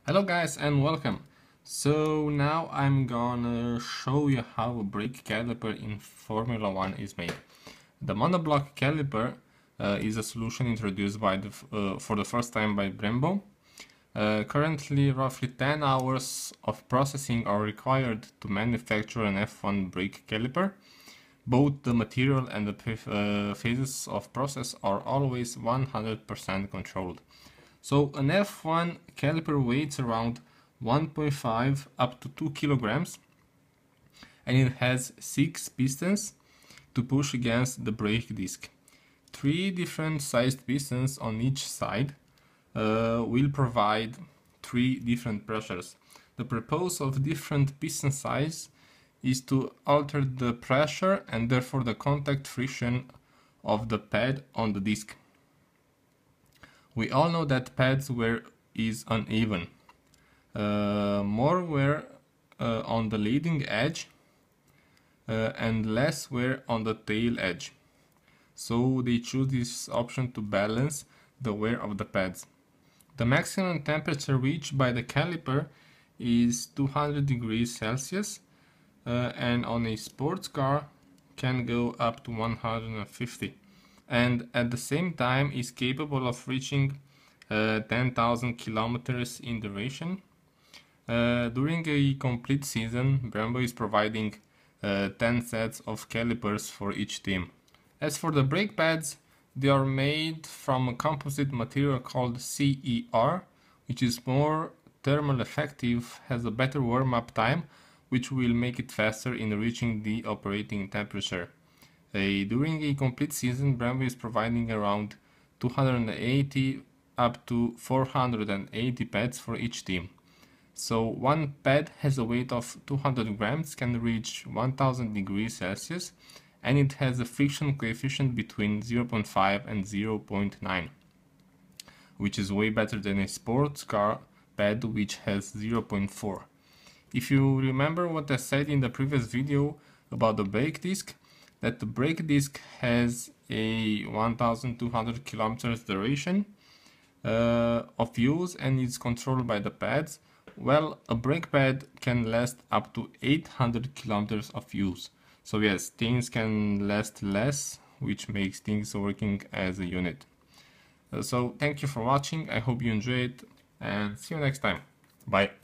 Hello guys and welcome. So now I'm gonna show you how a brake caliper in Formula 1 is made. The monoblock caliper is a solution introduced for the first time by Brembo. Currently roughly 10 hours of processing are required to manufacture an F1 brake caliper. Both the material and the phases of process are always 100% controlled. So an F1 caliper weighs around 1.5 up to 2 kilograms and it has 6 pistons to push against the brake disc. 3 different sized pistons on each side will provide 3 different pressures. The purpose of different piston size is to alter the pressure and therefore the contact friction of the pad on the disc. We all know that pads wear is uneven. More wear on the leading edge and less wear on the tail edge. So they choose this option to balance the wear of the pads. The maximum temperature reached by the caliper is 200 degrees Celsius and on a sports car can go up to 150. And at the same time is capable of reaching 10,000 kilometers in duration. During a complete season, Brembo is providing 10 sets of calipers for each team. As for the brake pads, they are made from a composite material called CER, which is more thermal effective, has a better warm-up time, which will make it faster in reaching the operating temperature. During a complete season, Brembo is providing around 280 up to 480 pads for each team. So one pad has a weight of 200 grams, can reach 1000 degrees Celsius, and it has a friction coefficient between 0.5 and 0.9, which is way better than a sports car pad which has 0.4. If you remember what I said in the previous video about the brake disc, that the brake disc has a 1200 kilometers duration of use and is controlled by the pads. Well, a brake pad can last up to 800 kilometers of use. So yes, things can last less, which makes things working as a unit. So thank you for watching, I hope you enjoyed and see you next time. Bye.